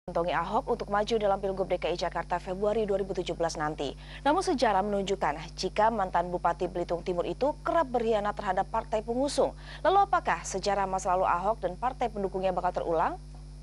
Mengantongi Ahok untuk maju dalam Pilgub DKI Jakarta Februari 2017 nanti. Namun sejarah menunjukkan jika mantan Bupati Belitung Timur itu kerap berkhianat terhadap partai pengusung. Lalu apakah sejarah masa lalu Ahok dan partai pendukungnya bakal terulang?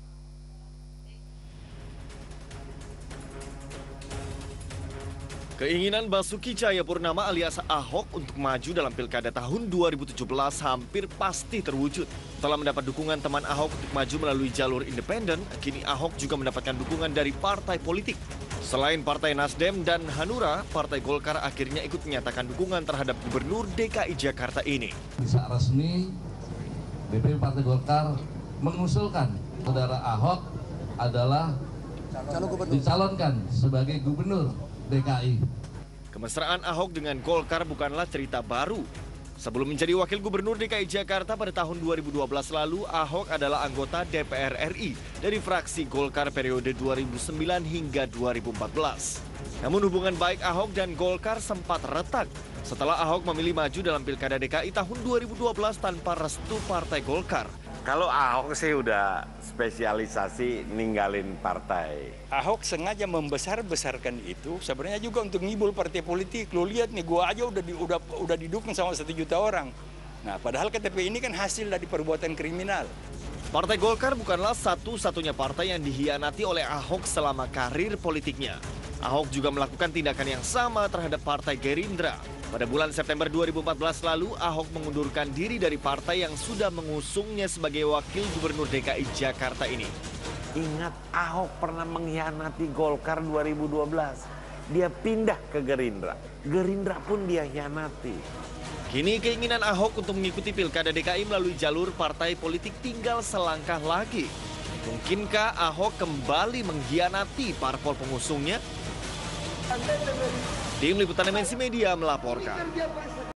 Keinginan Basuki Cahayapurnama alias Ahok untuk maju dalam Pilkada tahun 2017 hampir pasti terwujud. Setelah mendapat dukungan teman Ahok untuk maju melalui jalur independen, kini Ahok juga mendapatkan dukungan dari partai politik. Selain Partai Nasdem dan Hanura, Partai Golkar akhirnya ikut menyatakan dukungan terhadap Gubernur DKI Jakarta ini. Bisa resmi, DPP Partai Golkar mengusulkan saudara Ahok adalah dicalonkan sebagai Gubernur DKI. Kemesraan Ahok dengan Golkar bukanlah cerita baru. Sebelum menjadi Wakil Gubernur DKI Jakarta pada tahun 2012 lalu, Ahok adalah anggota DPR RI dari fraksi Golkar periode 2009 hingga 2014. Namun hubungan baik Ahok dan Golkar sempat retak setelah Ahok memilih maju dalam Pilkada DKI tahun 2012 tanpa restu Partai Golkar. Kalau Ahok sih udah spesialisasi ninggalin partai. Ahok sengaja membesar-besarkan itu sebenarnya juga untuk ngibul partai politik. Lo lihat nih, gua aja udah didukung sama 1 juta orang. Nah, padahal KTP ini kan hasil dari perbuatan kriminal. Partai Golkar bukanlah satu-satunya partai yang dihianati oleh Ahok selama karir politiknya. Ahok juga melakukan tindakan yang sama terhadap Partai Gerindra. Pada bulan September 2014 lalu, Ahok mengundurkan diri dari partai yang sudah mengusungnya sebagai Wakil Gubernur DKI Jakarta ini. Ingat, Ahok pernah mengkhianati Golkar 2012. Dia pindah ke Gerindra. Gerindra pun dia hianati. Kini keinginan Ahok untuk mengikuti Pilkada DKI melalui jalur partai politik tinggal selangkah lagi. Mungkinkah Ahok kembali mengkhianati parpol pengusungnya? Tim Liputan MNC Media melaporkan.